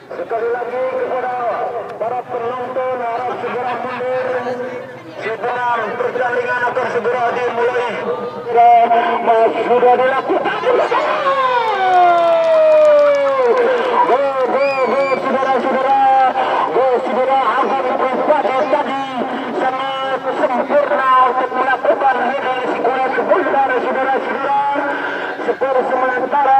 Sekali lagi kepada para penonton harap segera mundur sebelum pertandingan akan segera dimulai. Sudah dilakukan. Go saudara-saudara. Go saudara akan pribadi tadi sangat sempurna untuk melakukan healing sekolah sebentar saudara-saudara. Skor sementara